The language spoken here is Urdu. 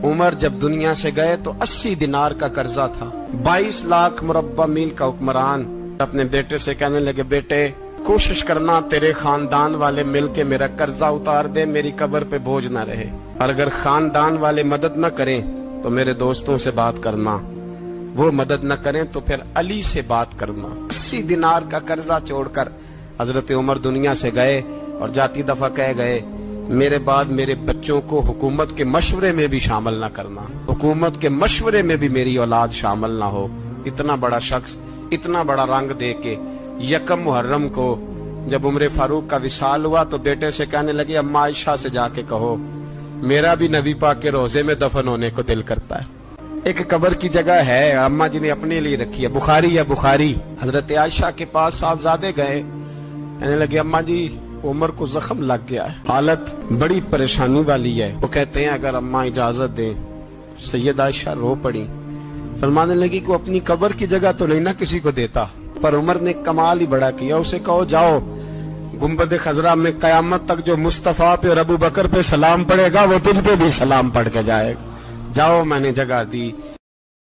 عمر جب دنیا سے گئے تو 80 دینار کا قرضہ تھا، 22 لاکھ مربع میل کا حکمران اپنے بیٹے سے کہنے لگے بیٹے کوشش کرنا تیرے خاندان والے مل کے میرا قرضہ اتار دے، میری قبر پہ بوجھ نہ رہے، اور اگر خاندان والے مدد نہ کریں تو میرے دوستوں سے بات کرنا، وہ مدد نہ کریں تو پھر علی سے بات کرنا۔ 80 دینار کا قرضہ چھوڑ کر حضرت عمر دنیا سے گئے اور جاتی دفعہ کہہ گئے میرے بعد میرے بچوں کو حکومت کے مشورے میں بھی شامل نہ کرنا، حکومت کے مشورے میں بھی میری اولاد شامل نہ ہو۔ اتنا بڑا شخص اتنا بڑا رنگ دے کے یکم محرم کو جب عمر فاروق کا وصال ہوا تو بیٹے سے کہنے لگے اماں عائشہ سے جا کے کہو میرا بھی نبی پاک کے روزے میں دفن ہونے کو دل کرتا ہے۔ ایک قبر کی جگہ ہے اماں جی نے اپنے لیے رکھی ہے، بخاری یا بخاری، حضرت عائشہ کے پاس صاحبزادے گئے، کہنے لگے اماں جی عمر کو زخم لگ گیا ہے، حالت بڑی پریشانی والی ہے۔ وہ کہتے ہیں اگر اماں اجازت دیں، سید عائشہ رو پڑی، فرمانے لگی کہ اپنی قبر کی جگہ تو نہیں نہ کسی کو دیتا، پر عمر نے کمال ہی بڑا کیا، اسے کہو جاؤ گنبد خضرا میں قیامت تک جو مصطفیٰ پہ اور ابو بکر پہ سلام پڑے گا وہ تجھ پہ بھی سلام پڑھ کے جائے گا، جاؤ میں نے جگہ دی۔